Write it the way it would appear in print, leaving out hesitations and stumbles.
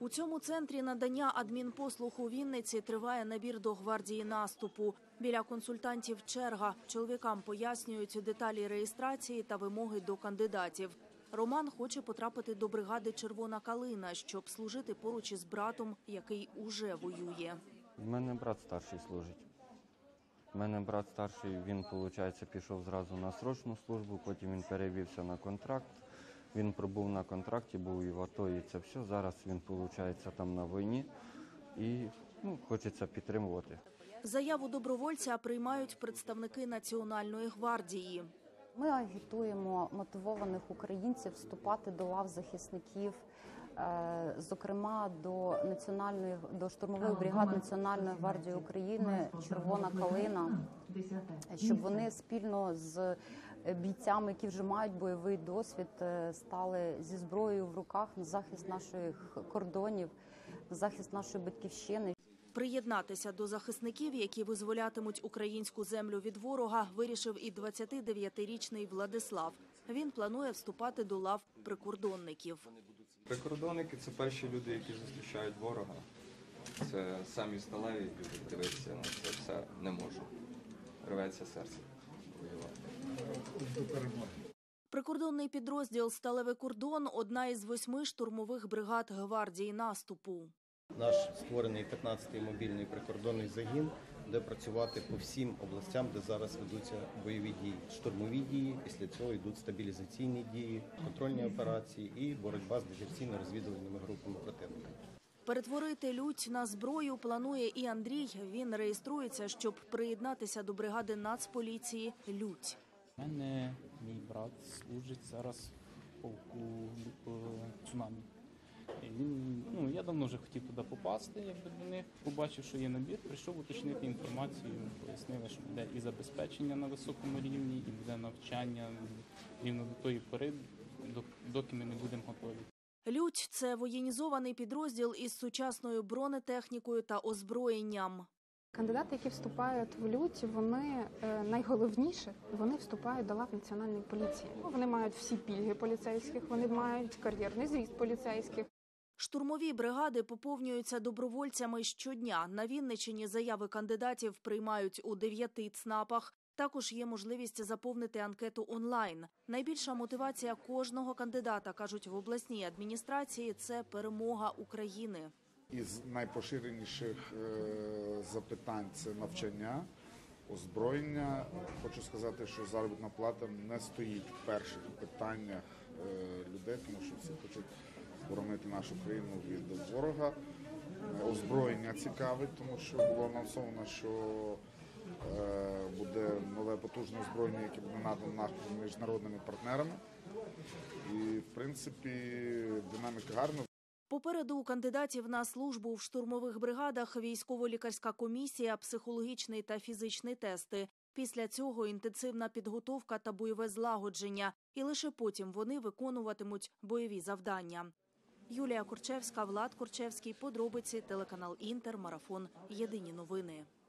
У цьому центрі надання адмінпослуг у Вінниці триває набір до гвардії наступу. Біля консультантів черга. Чоловікам пояснюють деталі реєстрації та вимоги до кандидатів. Роман хоче потрапити до бригади «Червона калина», щоб служити поруч із братом, який уже воює. У мене брат старший служить. Він, виходить, пішов зразу на срочну службу, потім він перевівся на контракт. Він пробув на контракті, був і в АТО, і це все. Зараз він, виходить, там на війні і хочеться підтримувати. Заяву добровольця приймають представники Національної гвардії. Ми агітуємо мотивованих українців вступати до лав захисників, зокрема до штурмових бригад Національної гвардії України «Червона калина», щоб вони спільно з бійцями, які вже мають бойовий досвід, стали зі зброєю в руках на захист наших кордонів, на захист нашої батьківщини. Приєднатися до захисників, які визволятимуть українську землю від ворога, вирішив і 29-річний Владислав. Він планує вступати до лав прикордонників. Прикордонники – це перші люди, які захищають ворога. Це самі сталеві люди, дивитися на це все не можу. Рветься серце воювати. Прикордонний підрозділ «Сталевий кордон» – одна із 8 штурмових бригад гвардії наступу. Наш створений 15-й мобільний прикордонний загін, де працювати по всім областям, де зараз ведуться бойові дії. Штурмові дії, після цього йдуть стабілізаційні дії, контрольні операції і боротьба з диверсійно-розвідувальними групами противника. Перетворити лють на зброю планує і Андрій. Він реєструється, щоб приєднатися до бригади Нацполіції «Лють». У мене мій брат служить зараз в полку «Цунамі». Я давно вже хотів туди попасти, до них. Побачив, що є набір, прийшов уточнити інформацію, пояснили, що буде і забезпечення на високому рівні, і буде навчання рівно до тої пори, доки ми не будемо готові. «Лють» – це воєнізований підрозділ із сучасною бронетехнікою та озброєнням. Кандидати, які вступають в «Лють», вони найголовніше, вони вступають до лав Національної поліції. Вони мають всі пільги поліцейських, вони мають кар'єрний зріст поліцейських. Штурмові бригади поповнюються добровольцями щодня. На Вінниччині заяви кандидатів приймають у 9 ЦНАПах. Також є можливість заповнити анкету онлайн. Найбільша мотивація кожного кандидата, кажуть в обласній адміністрації, це перемога України. Із найпоширеніших запитань – це навчання, озброєння. Хочу сказати, що заробітна плата не стоїть в перших питаннях людей, тому що всі хочуть боронити нашу країну від ворога. Озброєння цікавить, тому що було анонсовано, що буде нове потужне озброєння, яке буде надано нашими міжнародними партнерами. І, в принципі, динаміка гарна. Попереду у кандидатів на службу в штурмових бригадах військово-лікарська комісія, психологічний та фізичний тести. Після цього інтенсивна підготовка та бойове злагодження. І лише потім вони виконуватимуть бойові завдання. Юлія Корчевська, Влад Корчевський. Подробиці. Телеканал «Інтер», Марафон. Єдині новини.